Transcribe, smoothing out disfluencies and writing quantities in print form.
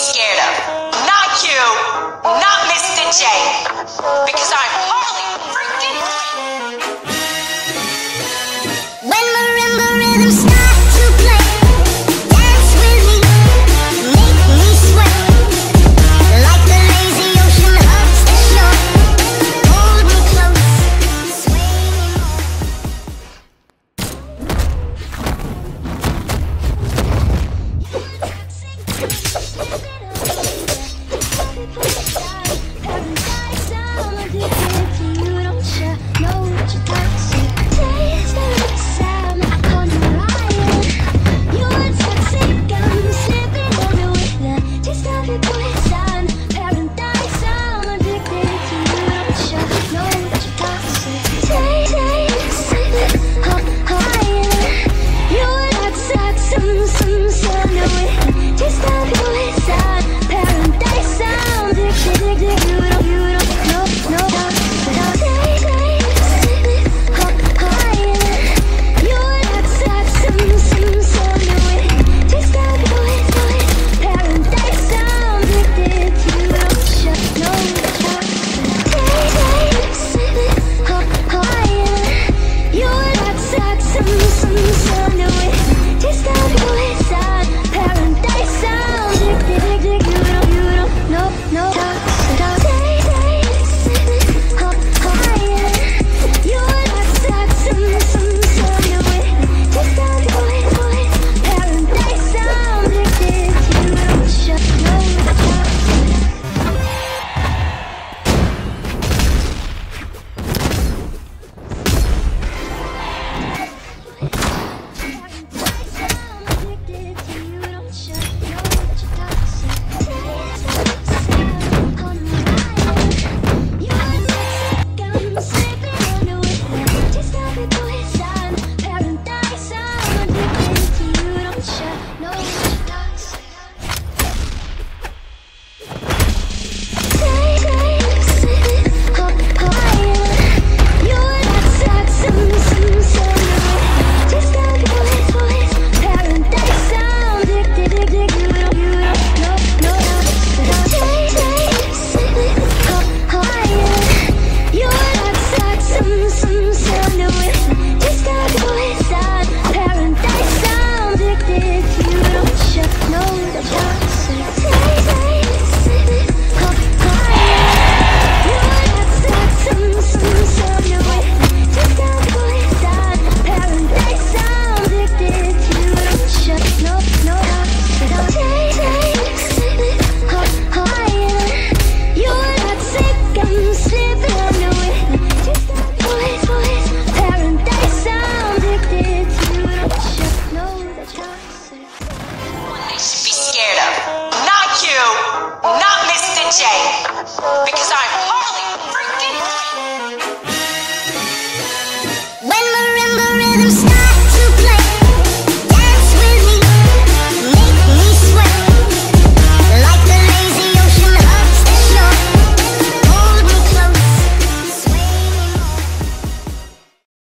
scared of. Not you, not Mr. J, because I'm Harley freaking Quinn. When marimba rhythms start to play, dance with me, make me sweat. Like the lazy ocean hugs the shore, hold me close, sway me more.